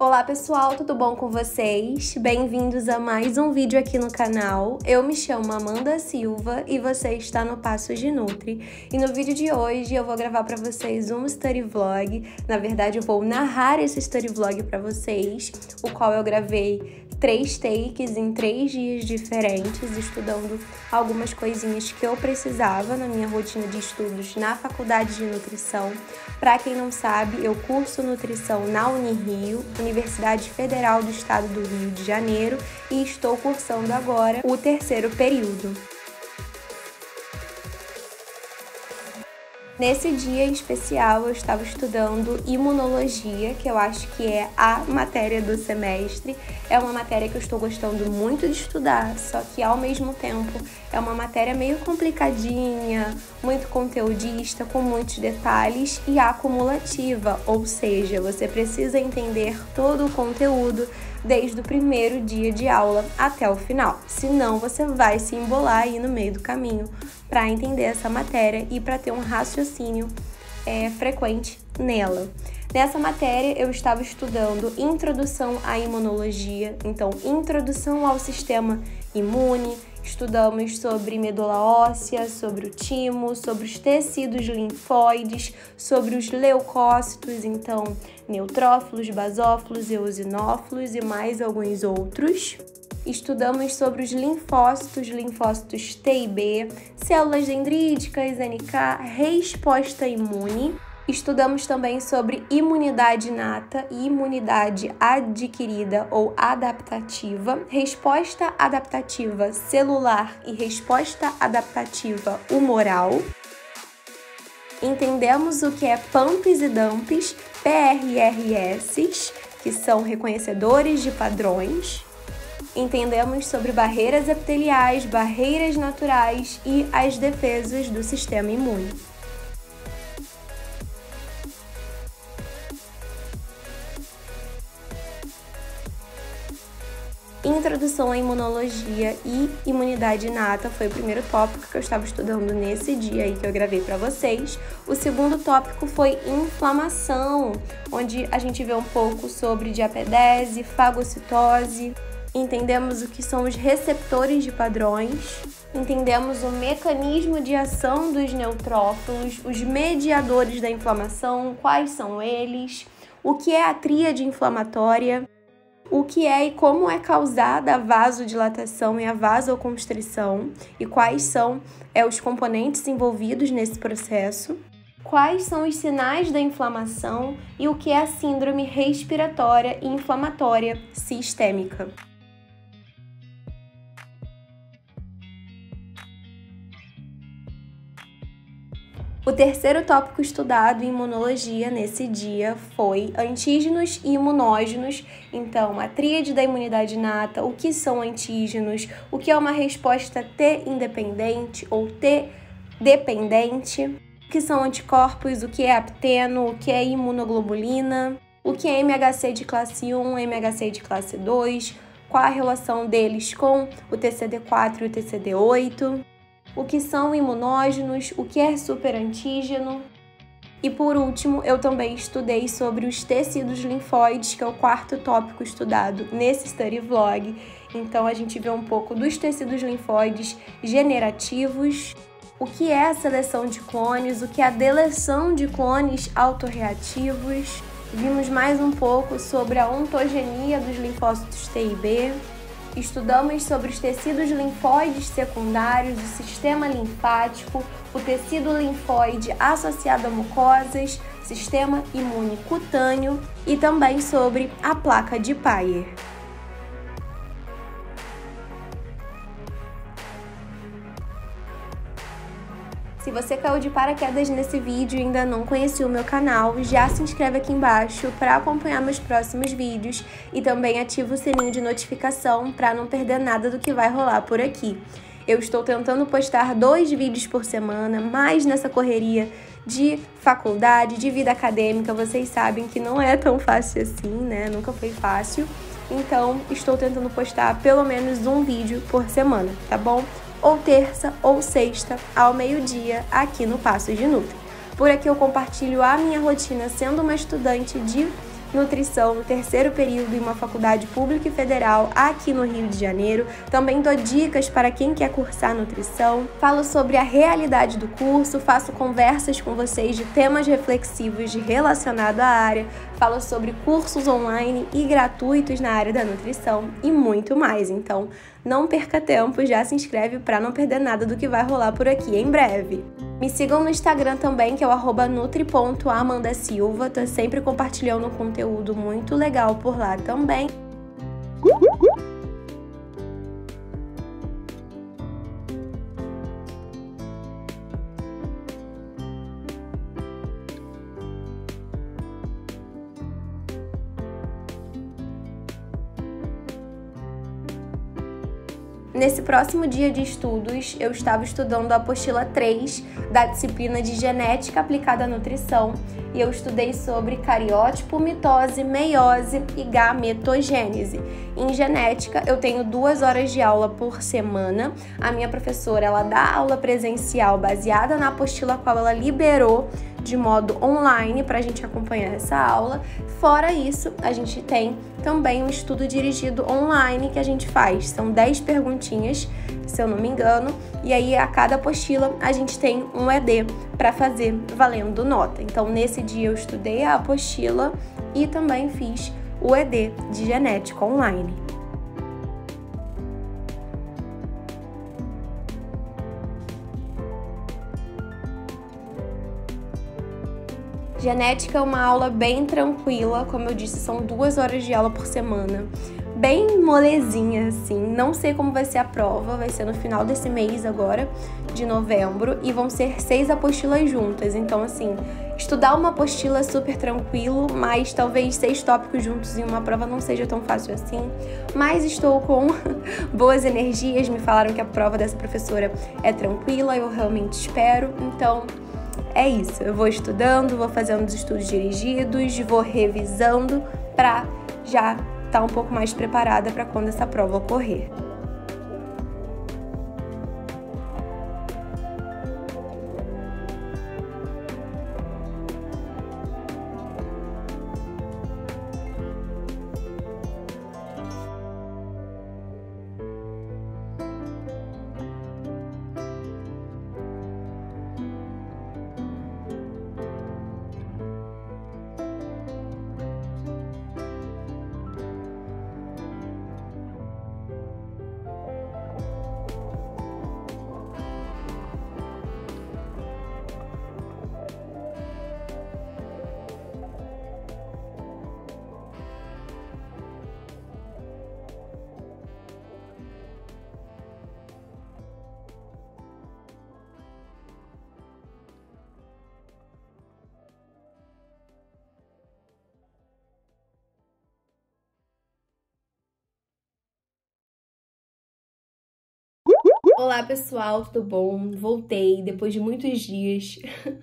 Olá pessoal, tudo bom com vocês? Bem-vindos a mais um vídeo aqui no canal. Eu me chamo Amanda Silva e você está no Passos de Nutri. E no vídeo de hoje eu vou gravar para vocês um study vlog. Na verdade eu vou narrar esse study vlog para vocês, o qual eu gravei 3 takes em 3 dias diferentes, estudando algumas coisinhas que eu precisava na minha rotina de estudos na faculdade de nutrição. Para quem não sabe, eu curso nutrição na Unirio, Universidade Federal do Estado do Rio de Janeiro, e estou cursando agora o 3º período. Nesse dia em especial, eu estava estudando imunologia, que eu acho que é a matéria do semestre. É uma matéria que eu estou gostando muito de estudar, só que ao mesmo tempo é uma matéria meio complicadinha, muito conteudista, com muitos detalhes e acumulativa, ou seja, você precisa entender todo o conteúdo desde o primeiro dia de aula até o final. Senão você vai se embolar aí no meio do caminho para entender essa matéria e para ter um raciocínio frequente nela. Nessa matéria eu estava estudando introdução à imunologia, então introdução ao sistema imune, estudamos sobre medula óssea, sobre o timo, sobre os tecidos linfóides, sobre os leucócitos, então neutrófilos, basófilos, eosinófilos e mais alguns outros. Estudamos sobre os linfócitos T e B, células dendríticas, NK, resposta imune. Estudamos também sobre imunidade inata e imunidade adquirida ou adaptativa, resposta adaptativa celular e resposta adaptativa humoral. Entendemos o que é PAMPs e DAMPs, PRRS, que são reconhecedores de padrões. Entendemos sobre barreiras epiteliais, barreiras naturais e as defesas do sistema imune. Introdução à imunologia e imunidade inata foi o primeiro tópico que eu estava estudando nesse dia aí que eu gravei para vocês. O segundo tópico foi inflamação, onde a gente vê um pouco sobre diapedese, fagocitose. Entendemos o que são os receptores de padrões, entendemos o mecanismo de ação dos neutrófilos, os mediadores da inflamação, quais são eles, o que é a tríade inflamatória, o que é e como é causada a vasodilatação e a vasoconstrição e quais são os componentes envolvidos nesse processo, quais são os sinais da inflamação e o que é a síndrome respiratória e inflamatória sistêmica. O terceiro tópico estudado em imunologia nesse dia foi antígenos e imunógenos. Então, a tríade da imunidade inata, o que são antígenos, o que é uma resposta T independente ou T dependente, o que são anticorpos, o que é apteno, o que é imunoglobulina, o que é MHC de classe 1, MHC de classe 2, qual a relação deles com o TCD4 e o TCD8. O que são imunógenos, o que é superantígeno. E por último, eu também estudei sobre os tecidos linfóides, que é o quarto tópico estudado nesse study vlog. Então a gente vê um pouco dos tecidos linfóides generativos, o que é a seleção de clones, o que é a deleção de clones autorreativos. Vimos mais um pouco sobre a ontogenia dos linfócitos T e B. Estudamos sobre os tecidos linfóides secundários, o sistema linfático, o tecido linfóide associado a mucosas, sistema imune cutâneo e também sobre a placa de Peyer. Se você caiu de paraquedas nesse vídeo e ainda não conhecia o meu canal, já se inscreve aqui embaixo para acompanhar meus próximos vídeos e também ativa o sininho de notificação para não perder nada do que vai rolar por aqui. Eu estou tentando postar 2 vídeos por semana, mas nessa correria de faculdade, de vida acadêmica, vocês sabem que não é tão fácil assim, né? Nunca foi fácil. Então, estou tentando postar pelo menos um vídeo por semana, tá bom? Ou terça ou sexta ao meio-dia aqui no Passos de Nutri. Por aqui eu compartilho a minha rotina sendo uma estudante de nutrição no terceiro período em uma faculdade pública e federal aqui no Rio de Janeiro. Também dou dicas para quem quer cursar nutrição. Falo sobre a realidade do curso, faço conversas com vocês de temas reflexivos relacionados à área, falo sobre cursos online e gratuitos na área da nutrição e muito mais. Então, não perca tempo, já se inscreve para não perder nada do que vai rolar por aqui em breve. Me sigam no Instagram também, que é o @nutri.amandasilva. Tô sempre compartilhando conteúdo muito legal por lá também. Nesse próximo dia de estudos, eu estava estudando a apostila 3 da disciplina de Genética aplicada à nutrição e eu estudei sobre cariótipo, mitose, meiose e gametogênese. Em genética, eu tenho 2 horas de aula por semana. A minha professora, ela dá aula presencial baseada na apostila a qual ela liberou de modo online para a gente acompanhar essa aula. Fora isso, a gente tem também um estudo dirigido online que a gente faz. São 10 perguntinhas, se eu não me engano, e aí a cada apostila a gente tem um ED para fazer valendo nota. Então, nesse dia eu estudei a apostila e também fiz o ED de genética online. Genética é uma aula bem tranquila, como eu disse, são 2 horas de aula por semana, bem molezinha assim. Não sei como vai ser a prova, vai ser no final desse mês agora, de novembro, e vão ser 6 apostilas juntas. Então, assim, estudar uma apostila é super tranquilo, mas talvez 6 tópicos juntos em uma prova não seja tão fácil assim. Mas estou com boas energias, me falaram que a prova dessa professora é tranquila, eu realmente espero, então é isso, eu vou estudando, vou fazendo os estudos dirigidos, vou revisando para já estar um pouco mais preparada para quando essa prova ocorrer. Olá pessoal, tudo bom? Voltei depois de muitos dias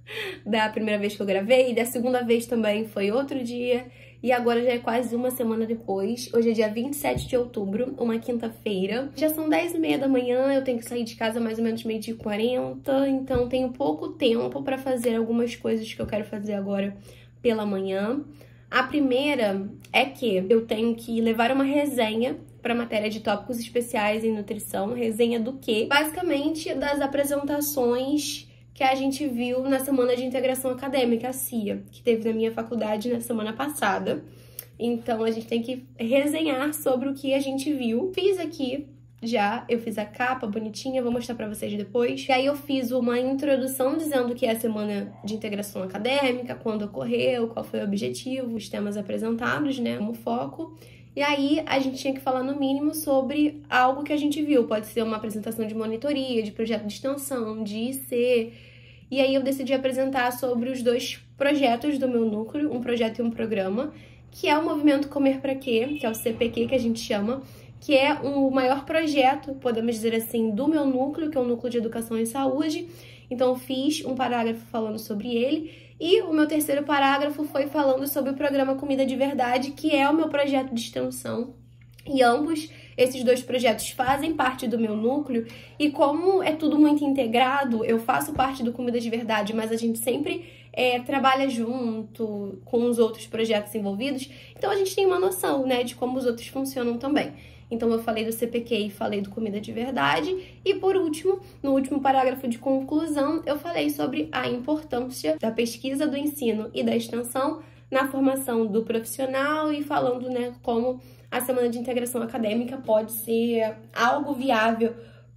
da primeira vez que eu gravei, da segunda vez também foi outro dia e agora já é quase uma semana depois. Hoje é dia 27 de outubro, uma quinta-feira. Já são 10h30 da manhã, eu tenho que sair de casa mais ou menos 12h40, então tenho pouco tempo para fazer algumas coisas que eu quero fazer agora pela manhã. A primeira é que eu tenho que levar uma resenha para a matéria de tópicos especiais em nutrição. Resenha do quê? Basicamente das apresentações que a gente viu na Semana de Integração Acadêmica, a CIA, que teve na minha faculdade na semana passada. Então a gente tem que resenhar sobre o que a gente viu. Fiz aqui já, eu fiz a capa bonitinha, vou mostrar pra vocês depois. E aí eu fiz uma introdução dizendo que é a Semana de Integração Acadêmica, quando ocorreu, qual foi o objetivo, os temas apresentados, né, como foco. E aí a gente tinha que falar no mínimo sobre algo que a gente viu. Pode ser uma apresentação de monitoria, de projeto de extensão, de IC. E aí eu decidi apresentar sobre os 2 projetos do meu núcleo, um projeto e um programa, que é o Movimento Comer Pra Quê, que é o CPQ que a gente chama, que é o maior projeto, podemos dizer assim, do meu núcleo, que é o Núcleo de Educação e Saúde. Então eu fiz um parágrafo falando sobre ele, e o meu terceiro parágrafo foi falando sobre o programa Comida de Verdade, que é o meu projeto de extensão. E ambos esses 2 projetos fazem parte do meu núcleo e como é tudo muito integrado, eu faço parte do Comida de Verdade, mas a gente sempre trabalha junto com os outros projetos envolvidos, então a gente tem uma noção, né, de como os outros funcionam também. Então eu falei do CPQ e falei do Comida de Verdade. E por último, no último parágrafo de conclusão, eu falei sobre a importância da pesquisa, do ensino e da extensão na formação do profissional e falando, né, como a Semana de Integração Acadêmica pode ser algo viável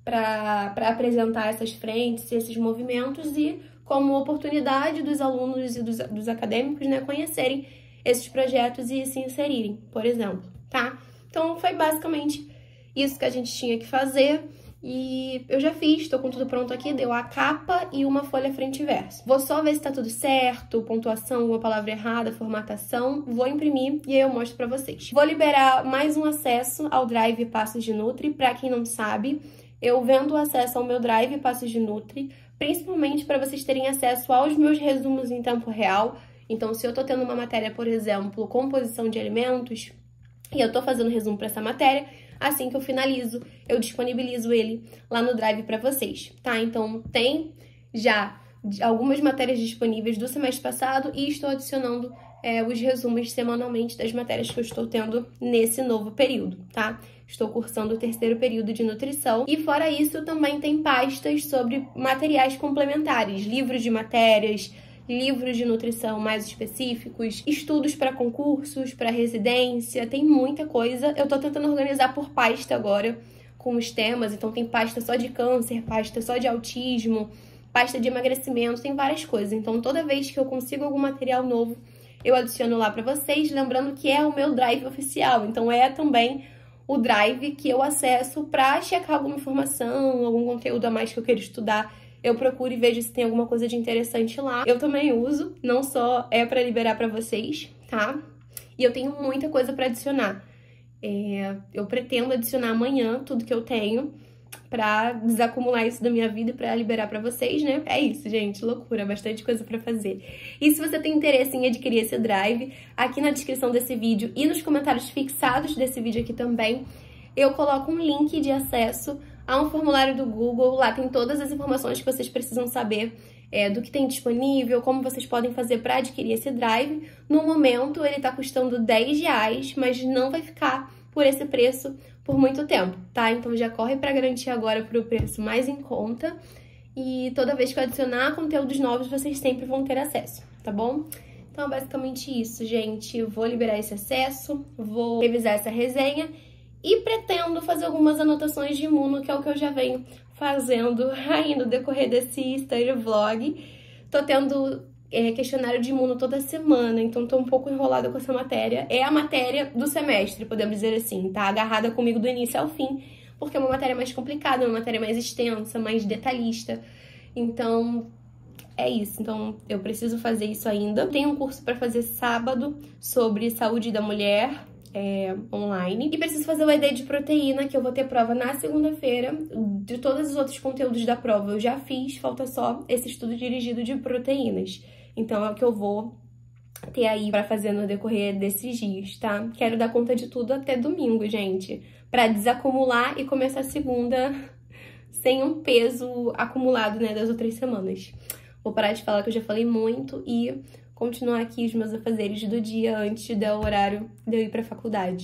para apresentar essas frentes, esses movimentos e como oportunidade dos alunos e dos acadêmicos, né, conhecerem esses projetos e se inserirem, por exemplo, tá? Então, foi basicamente isso que a gente tinha que fazer e eu já fiz, tô com tudo pronto aqui, deu a capa e uma folha frente e verso. Vou só ver se tá tudo certo, pontuação, uma palavra errada, formatação, vou imprimir e aí eu mostro pra vocês. Vou liberar mais um acesso ao Drive Passos de Nutri, pra quem não sabe, eu vendo o acesso ao meu Drive Passos de Nutri, principalmente para vocês terem acesso aos meus resumos em tempo real. Então, se eu tô tendo uma matéria, por exemplo, composição de alimentos, e eu tô fazendo resumo para essa matéria, assim que eu finalizo, eu disponibilizo ele lá no Drive para vocês, tá? Então, tem já algumas matérias disponíveis do semestre passado e estou adicionando os resumos semanalmente das matérias que eu estou tendo nesse novo período, tá? Estou cursando o 3º período de nutrição e fora isso também tem pastas sobre materiais complementares, livros de matérias, livros de nutrição mais específicos, estudos para concursos, para residência, tem muita coisa. Eu tô tentando organizar por pasta agora com os temas, então tem pasta só de câncer, pasta só de autismo, pasta de emagrecimento, tem várias coisas. Então toda vez que eu consigo algum material novo, eu adiciono lá para vocês, lembrando que é o meu Drive oficial, então é também o Drive que eu acesso para checar alguma informação, algum conteúdo a mais que eu queira estudar. Eu procuro e vejo se tem alguma coisa de interessante lá. Eu também uso, não só é para liberar para vocês, tá? E eu tenho muita coisa para adicionar. Eu pretendo adicionar amanhã tudo que eu tenho pra desacumular isso da minha vida e pra liberar pra vocês, né? É isso, gente, loucura, bastante coisa pra fazer. E se você tem interesse em adquirir esse Drive, aqui na descrição desse vídeo e nos comentários fixados desse vídeo aqui também, eu coloco um link de acesso a um formulário do Google. Lá tem todas as informações que vocês precisam saber do que tem disponível, como vocês podem fazer para adquirir esse Drive. No momento ele tá custando R$10, mas não vai ficar por esse preço por muito tempo, tá? Então já corre para garantir agora pro preço mais em conta e toda vez que eu adicionar conteúdos novos vocês sempre vão ter acesso, tá bom? Então é basicamente isso, gente. Vou liberar esse acesso, vou revisar essa resenha e pretendo fazer algumas anotações de imuno, que é o que eu já venho fazendo aí no decorrer desse study vlog. Tô tendo questionário de imuno toda semana, então tô um pouco enrolada com essa matéria. É a matéria do semestre, podemos dizer assim, tá? Agarrada comigo do início ao fim, porque é uma matéria mais complicada, uma matéria mais extensa, mais detalhista. Então, é isso. Então, eu preciso fazer isso ainda. Tenho um curso pra fazer sábado sobre saúde da mulher, online. E preciso fazer o ED de proteína, que eu vou ter prova na segunda-feira. De todos os outros conteúdos da prova eu já fiz, falta só esse estudo dirigido de proteínas. Então é o que eu vou ter aí pra fazer no decorrer desses dias, tá? Quero dar conta de tudo até domingo, gente, pra desacumular e começar a segunda sem um peso acumulado, né, das outras semanas. Vou parar de falar que eu já falei muito e continuar aqui os meus afazeres do dia antes de dar o horário de eu ir pra faculdade.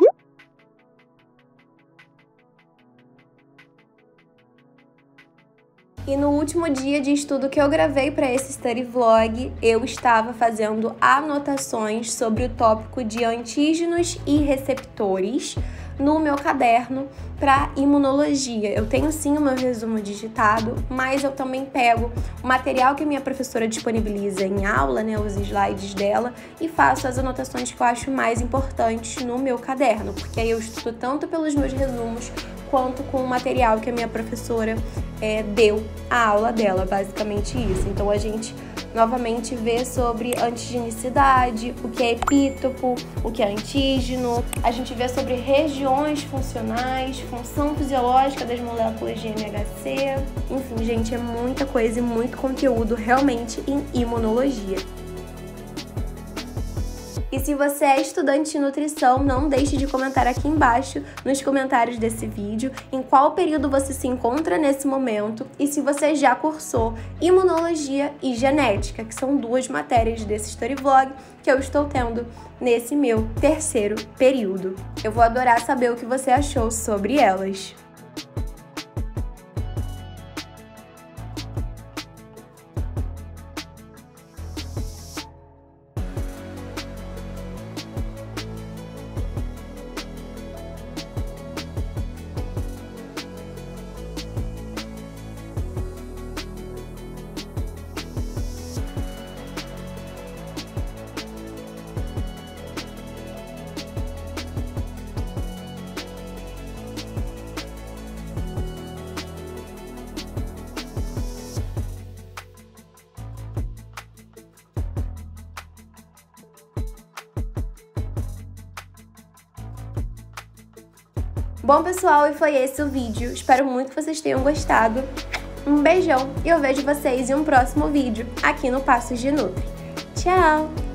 E no último dia de estudo que eu gravei para esse study vlog, eu estava fazendo anotações sobre o tópico de antígenos e receptores no meu caderno para imunologia. Eu tenho sim o meu resumo digitado, mas eu também pego o material que a minha professora disponibiliza em aula, né, os slides dela, e faço as anotações que eu acho mais importantes no meu caderno, porque aí eu estudo tanto pelos meus resumos quanto com o material que a minha professora deu a aula dela, basicamente isso. Então a gente novamente vê sobre antigenicidade, o que é epítopo, o que é antígeno, a gente vê sobre regiões funcionais, função fisiológica das moléculas de MHC, enfim, gente, é muita coisa e muito conteúdo realmente em imunologia. E se você é estudante de nutrição, não deixe de comentar aqui embaixo, nos comentários desse vídeo, em qual período você se encontra nesse momento e se você já cursou imunologia e genética, que são duas matérias desse Storyvlog que eu estou tendo nesse meu terceiro período. Eu vou adorar saber o que você achou sobre elas. Bom, pessoal, e foi esse o vídeo. Espero muito que vocês tenham gostado. Um beijão e eu vejo vocês em um próximo vídeo aqui no Passos de Nutri. Tchau!